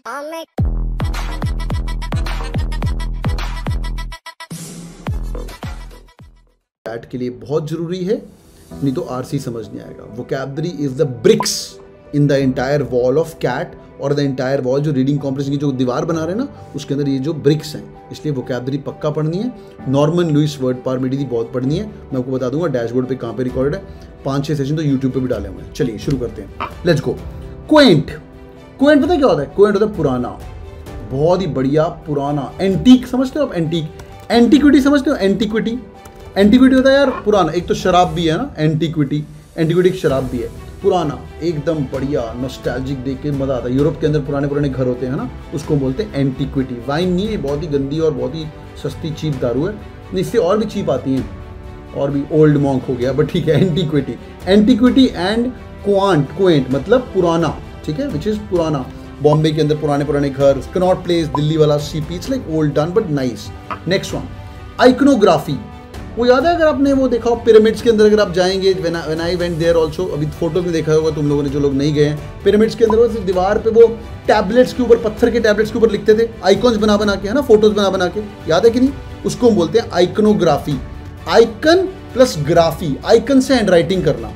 Cat के लिए बहुत जरूरी है, नहीं तो आरसी समझ नहीं आएगा। Vocabulary is the bricks in the entire wall of CAT, और द एंटायर वॉल जो रीडिंग कॉम्प्लेक्स की जो दीवार बना रहे हैं ना, उसके अंदर ये जो ब्रिक्स हैं, इसलिए वोकैबुलरी पक्का पढ़नी है। Norman Lewis word power made बहुत पढ़नी है, मैं आपको बता दूंगा डैशबोर्ड पे कहाँ पे रिकॉर्ड है। 5-6 सेशन तो यूट्यूब पे भी डाले हुए हैं। चलिए शुरू करते हैं, लेट्स गो। क्वेंट, क्वेंट पता क्या होता है? क्वेंट होता है पुराना, बहुत ही बढ़िया पुराना। एंटीक समझते हो आप? एंटीक, एंटीक्विटी समझते हो? एंटीक्विटी, एंटीक्विटी होता है यार पुराना। एक तो शराब भी है ना एंटीक्विटी, एंटीक्विटी एक शराब भी है। पुराना एकदम बढ़िया नॉस्टैल्जिक, देख के मजा आता है। यूरोप के अंदर पुराने पुराने घर होते हैं ना, उसको बोलते हैं एंटीक्विटी। वाइन नहीं है, बहुत ही गंदी और बहुत ही सस्ती चीप दारू है, इससे और भी चीप आती हैं, और भी ओल्ड मॉन्क हो गया, बट ठीक है। Antiquity, antiquity and quaint, quaint मतलब पुराना, ठीक है, विच इज पुराना। बॉम्बे के अंदर पुराने पुराने घर, कनॉट प्लेस, दिल्ली वाला CP, it's like old town but nice. Next one, iconography. वो याद है अगर आपने वो देखा हो पिरामिड्स के अंदर, अगर आप जाएंगे, when I went there also, अभी फोटो में देखा होगा तुम लोगों ने जो लोग नहीं गए हैं, पिरामिड्स के अंदर वो दीवार पे वो टैबलेट्स के ऊपर, पत्थर के टैबलेट्स के ऊपर लिखते थे आइकॉन्स बना बना के, है ना, फोटोज बना बना के, याद है कि नहीं? उसको हम बोलते हैं iconography. Icon plus graphy, icon से हैंड राइटिंग करना,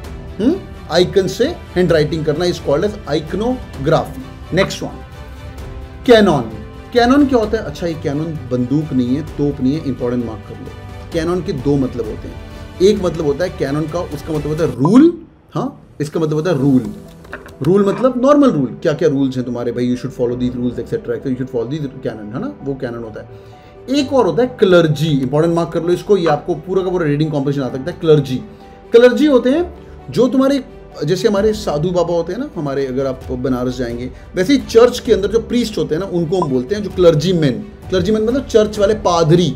आइकन से हैंड राइटिंग करना is called as iconography. Next one, canon. Canon क्या होता है? अच्छा, ये कैनॉन बंदूक नहीं है, तोप नहीं है, इंपॉर्टेंट मार्क कर लो। कैनॉन के दो मतलब होते हैं। एक मतलब होता है कैनॉन का, उसका मतलब होता है रूल, हाँ, इसका मतलब होता है रूल। रूल मतलब नॉर्मल रूल, क्या क्या रूल्स हैं तुम्हारे भाई, you should follow these rules etcetera, you should follow these canon, है ना, वो कैनन होता है। एक और होता है क्लर्जी, इंपॉर्टेंट मार्क कर लो इसको, ये आपको पूरा का पूरा रीडिंग कॉम्पिटिशन आ सकता है। क्लर्जी, क्लर्जी होते हैं जो तुम्हारे, जैसे हमारे साधु बाबा होते हैं ना हमारे, अगर आप बनारस जाएंगे, वैसे ही चर्च के अंदर जो प्रीस्ट होते हैं ना, उनको हम बोलते हैं जो क्लर्जी मैन। क्लर्जी मैन मतलब चर्च वाले पादरी,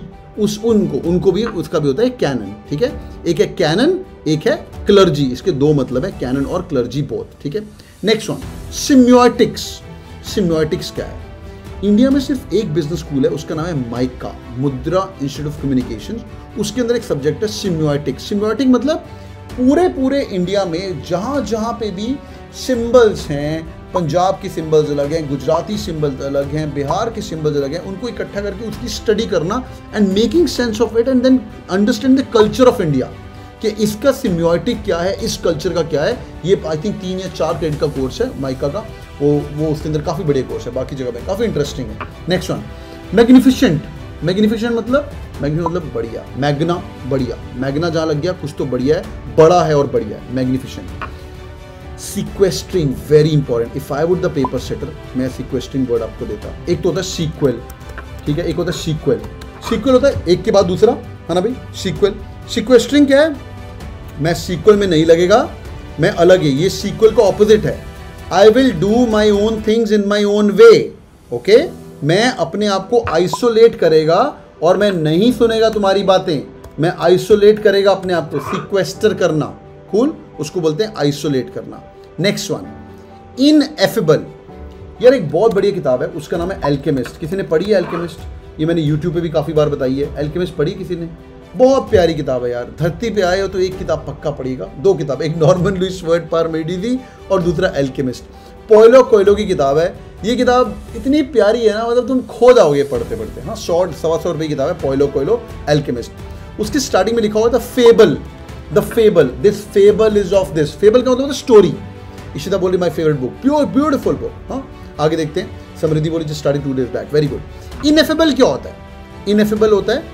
उनको भी, उसका भी होता है कैनन, ठीक है। एक है कैनन, एक है क्लर्जी, इसके दो मतलब है, कैनन और क्लर्जी बोथ, ठीक है। Next one, सिम्योटिक्स। सिम्योटिक्स क्या है? इंडिया में सिर्फ एक बिजनेस स्कूल है, उसका नाम है माइका, मुद्रा इंस्टीट्यूट ऑफ कम्युनिकेशन। उसके अंदर एक सब्जेक्ट है सिम्योटिक्स। सिम्योटिक मतलब पूरे इंडिया में जहां जहां पे भी सिंबल्स हैं, पंजाब की सिंबल्स अलग हैं, गुजराती सिंबल्स अलग हैं, बिहार के सिंबल्स अलग हैं, उनको इकट्ठा करके उसकी स्टडी करना and making sense of it and then understand the culture of India, कि इसका सिम्योटिक क्या है, इस कल्चर का क्या है। ये आई थिंक 3 या 4 क्रेडिट का कोर्स है माइका का, वो उसके अंदर काफ़ी बड़े कोर्स है, बाकी जगह पे काफ़ी इंटरेस्टिंग है। Next one, magnificent. मैग्निफिसेंट मतलब, मैग्निफिसेंट मतलब बढ़िया, मैग्ना बढ़िया, मैग्ना जहाँ लग गया कुछ तो बढ़िया है, बड़ा है और बढ़िया है, magnificent. Sequestering, very important. If I would the paper setter, मैं सीक्वेस्ट्रिंग वर्ड आपको देता। एक तो होता है सीक्वल, ठीक है, एक होता है सीक्वल। सीक्वल होता है एक के बाद दूसरा, है ना भाई, सीक्वल। सीक्वेस्ट्रिंग क्या है? मैं सीक्वल में नहीं लगेगा, मैं अलग है, ये सीक्वल का ऑपोजिट है। I will do my own things in my own way, okay. मैं अपने आप को आइसोलेट करेगा और मैं नहीं सुनेगा तुम्हारी बातें, मैं आइसोलेट करेगा अपने आप को, सीक्वेस्टर करना, कूल, उसको बोलते हैं आइसोलेट करना। Next one, ineffable. यार एक बहुत बढ़िया किताब है, उसका नाम है एल्केमिस्ट। किसी ने पढ़ी है एल्केमिस्ट? ये मैंने यूट्यूब पे भी काफ़ी बार बताई है। एल्केमिस्ट पढ़ी किसी ने? बहुत प्यारी किताब है यार, धरती पे आए हो तो एक किताब पक्का पढ़िएगा। 2 किताब, एक Norman Lewis word power made थी और दूसरा एल्केमिस्ट। पोयलो कोयलो की किताब है ये। किताब इतनी प्यारी है ना, मतलब तुम खो जाओगे पढ़ते पढ़ते। हाँ, 100-125 रुपये की किताब है, पोयलो कोयलो एल्केमिस्ट। उसकी स्टार्टिंग में लिखा हुआ था fable, the fable, this fable is of this. Fable का मतलब स्टोरी। इशिता बोली my favourite book, pure beautiful book. हाँ, आगे देखते हैं। समृद्धि बोली just starting 2 days back, very good. Ineffable क्या होता है? इनएफेबल होता है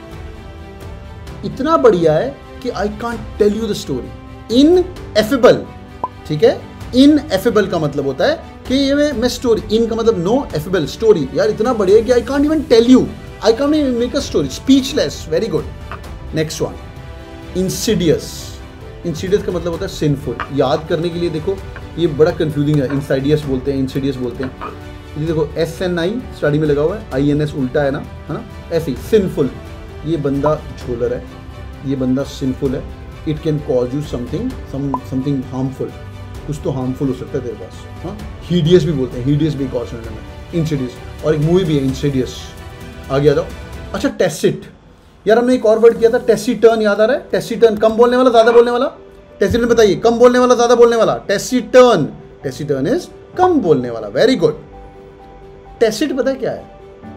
इतना बढ़िया है कि I can't tell you the story. Ineffable, ठीक है। इनएफेबल का मतलब होता है कि ये मैं स्टोरी, इन का मतलब नो, एफेबल स्टोरी, यार इतना बढ़िया है कि I can't even tell you, I can't even make a story, speechless, very good. Next one, insidious. Insidious का मतलब होता है सिनफुल। याद करने के लिए देखो, ये बड़ा कंफ्यूजिंग है, इंसाइडियस बोलते हैं, इंसिडियस बोलते हैं। ये देखो SNI स्टडी में लगा हुआ है, INS उल्टा है ना, ऐसे ही सिनफुल। ये बंदा झोलर है, ये बंदा सिंफुल है, it can cause you something harmful, कुछ तो हार्मफुल हो सकता है तेरे पास। हाँ, हीडियस भी बोलते हैं, हीडियस भी एक और सिनोनिम है, इंसिडियस। और एक मूवी भी है इंसिडियस। आगे आ जाओ। अच्छा, टेसिट। यार हमने एक और वर्ड किया था, टेसिटर्न, याद आ रहा है? टेसिटर्न, कम बोलने वाला ज़्यादा बोलने वाला। टेसिटर्न बताइए, कम बोलने वाला ज़्यादा बोलने वाला। टेसिटर्न, टेसिटर्न इज कम बोलने वाला, वेरी गुड। टैसिट पता है क्या है?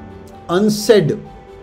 अनसेड,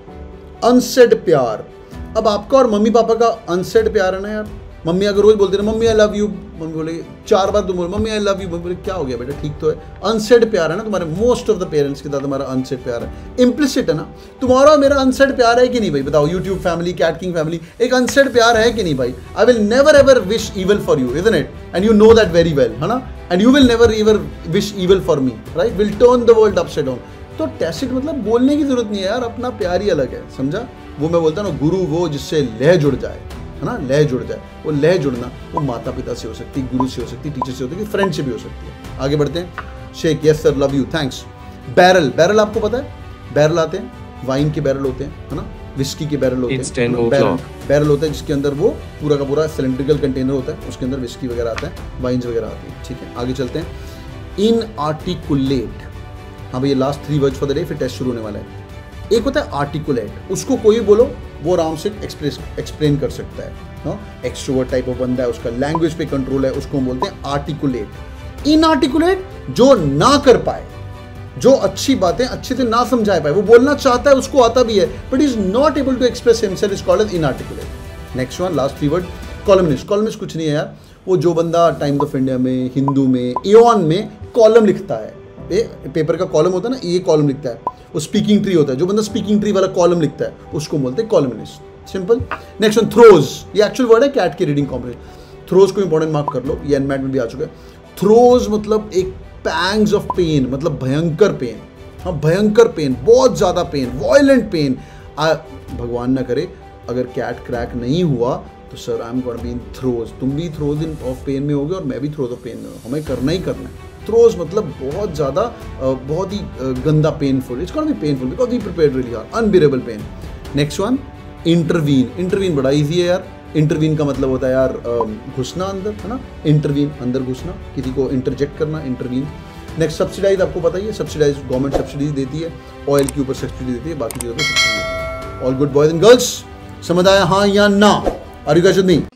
अनसेड प्यार। अब आपका और मम्मी पापा का अनसेड प्यार है ना यार। मम्मी अगर रोज बोलते ना mummy I love you, mummy बोले 4 बार तुम बोलो mummy I love you, mummy बोले क्या हो गया बेटा ठीक तो है। अनसेड प्यार है ना तुम्हारे, मोस्ट ऑफ द पेरेंट्स के साथ तुम्हारा अनसेड प्यार है, इम्प्लिसिट है ना। तुम्हारा मेरा अनसेड प्यार है कि नहीं भाई बताओ? YouTube family, CAT king family, एक अनसेड प्यार है कि नहीं भाई? I will never ever wish evil for you, isn't it? And you know that very well, है ना? And you will never ever wish evil for me, right? Will turn the world upside down. तो tacit मतलब बोलने की जरूरत नहीं है यार, अपना प्यार ही अलग है, समझा? वो मैं बोलता हूँ ना, गुरु वो जिससे लय जुड़ जाए, है ना? लय जुड़ जाए। वो लय जुड़ना वो माता पिता से हो सकती है, गुरु से हो सकती है, टीचर से हो सकती है, फ्रेंड से भी हो सकती है। आगे बढ़ते हैं। Sheikh, yes sir, love you, thanks. Barrel, barrel आपको पता है? बैरल आते हैं, वाइन के बैरल होते हैं, है ना? विस्की के बैरल होते हैं। बैरल होता है जिसके अंदर वो पूरा का पूरा सिलेंड्रिकल कंटेनर होता है, उसके अंदर विस्की वगैरह आता है, वाइन्स वगैरह आती है, ठीक है? आगे चलते हैं। इनआर्टिकुलेट, हाँ भाई ये last 3 words for the day, फिर टेस्ट शुरू होने वाला है। एक होता है आर्टिकुलेट, उसको कोई बोलो वो आराम से एक्सप्लेन कर सकता है, हाँ? एक्सट्रोवर्ट टाइप ऑफ बंदा है, उसका लैंग्वेज पे कंट्रोल है, उसको हम बोलते हैं आर्टिकुलेट। इनआर्टिकुलेट जो ना कर पाए, जो अच्छी बातें अच्छे से ना समझा पाए, वो बोलना चाहता है, उसको आता भी है, but is not able to express himself, is called as inarticulate. Next one, last 3 word, columnist. Columnist कुछ नहीं है यार, वो जो बंदा टाइम्स ऑफ इंडिया में, हिंदू में, एऑन में कॉलम लिखता है, पेपर का कॉलम होता है ना, ये कॉलम लिखता है, वो स्पीकिंग ट्री होता है, जो बंदा स्पीकिंग ट्री वाला कॉलम लिखता है उसको बोलते हैं columnist, simple. Next one, throes, ये एक्चुअल वर्ड है कैट के रीडिंग कॉम्प्रिहेंशन। थ्रोज को इंपॉर्टेंट मार्क कर लो, ये एनमैट में भी आ चुका है। थ्रोज मतलब एक पैंग्स ऑफ पेन, मतलब भयंकर पेन, हाँ भयंकर पेन, बहुत ज्यादा पेन, वायलेंट पेन। भगवान ना करे अगर कैट क्रैक नहीं हुआ तो sir I am gonna be in throes, तुम भी थ्रोज इन ऑफ पेन में होगे और मैं भी थ्रोज ऑफ पेन में हूँ, हमें करना ही करना है। थ्रोज मतलब बहुत ज़्यादा, बहुत ही गंदा painful, it's gonna be painful because we prepared really hard, unbearable pain. Next one, intervene. Intervene बड़ा इजी है यार। इंटरवीन का मतलब होता है यार घुसना अंदर, है ना? इंटरवीन, अंदर घुसना, किसी को इंटरजेक्ट करना, इंटरवीन। नेक्स्ट, सब्सिडाइज, आपको पता ही है, सब्सिडाइज गवर्नमेंट सब्सिडीज देती है, ऑयल के ऊपर सब्सिडी देती है, बाकी चीज़ों पर सब्सिडी देती है। All good boys and girls, समझ आया हाँ या ना? Are you guys with me?